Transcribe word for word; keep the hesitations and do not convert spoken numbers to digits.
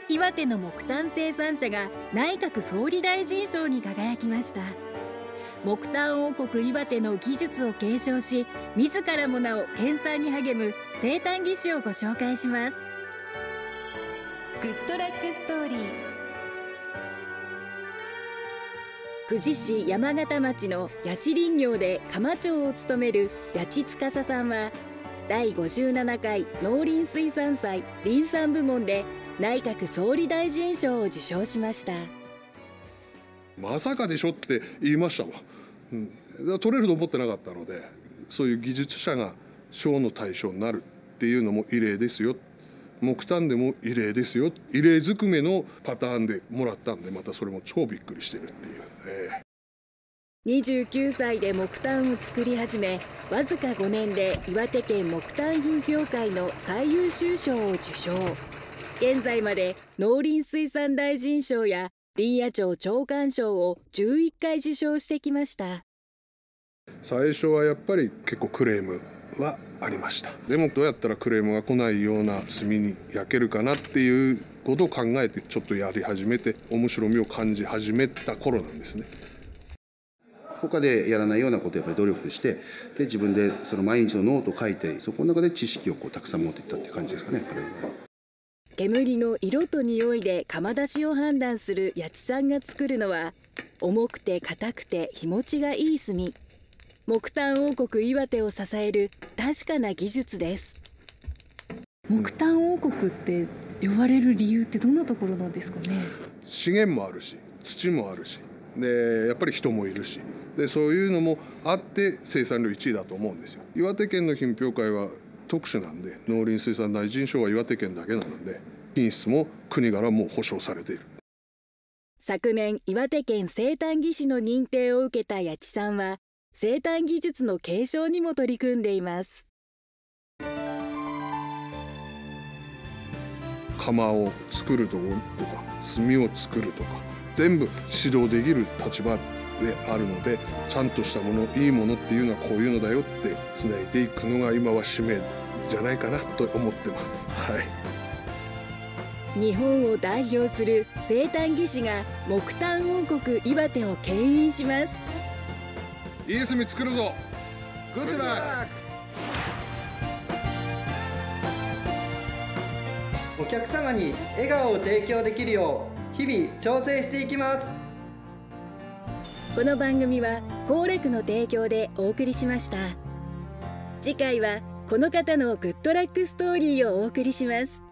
岩手の木炭生産者が内閣総理大臣賞に輝きました。木炭王国岩手の技術を継承し、自らもなお研鑽に励む生誕技師をご紹介します。グッドラックストーリー。久慈市山形町の八千林業で鎌長を務める八千司さんは、だいごじゅうななかい農林水産祭林産部門で内閣総理大臣賞を受賞しました。 まさかでしょって言いましたわ、うん、取れると思ってなかったので、そういう技術者が賞の対象になるっていうのも異例ですよ、木炭でも異例ですよ、異例ずくめのパターンでもらったんで、またそれも超びっくりしてるっていう、えーにじゅうきゅうさいで木炭を作り始め、わずかごねんで岩手県木炭品評会の最優秀賞を受賞。現在まで農林水産大臣賞や林野庁長官賞をじゅういっかい受賞してきました。 最初はやっぱり結構クレームはありました。でもどうやったらクレームが来ないような炭に焼けるかなっていうことを考えて、ちょっとやり始めて面白みを感じ始めた頃なんですね。 他でやらないようなことをやっぱり努力して、で自分でその毎日のノートを書いて、そこの中で知識をこうたくさん持っていったっていう感じですかね。 煙の色と匂いで窯出しを判断する八千さんが作るのは、重くて硬くて日持ちがいい炭。木炭王国岩手を支える確かな技術です。 木炭王国って呼ばれる理由ってどんなところなんですかね。 資源もあるし、土もあるし、でやっぱり人もいるし、でそういうのもあって生産量いちいだと思うんですよ。岩手県の品評会は特殊なんで、農林水産大臣賞は岩手県だけなので、品質も国からも保証されている。 昨年岩手県生誕技師の認定を受けた八千さんは、生誕技術の継承にも取り組んでいます。 窯を作るとことか炭を作るとか全部指導できる立場であるので、ちゃんとしたもの、いいものっていうのはこういうのだよってつないでいくのが今は使命じゃないかなと思ってます。はい、 日本を代表する生誕技師が木炭王国岩手を牽引します。 いい炭作るぞ。グッドラック。 お客様に笑顔を提供できるよう日々調整していきます。 この番組はコーレクの提供でお送りしました。次回はこの方のグッドラックストーリーをお送りします。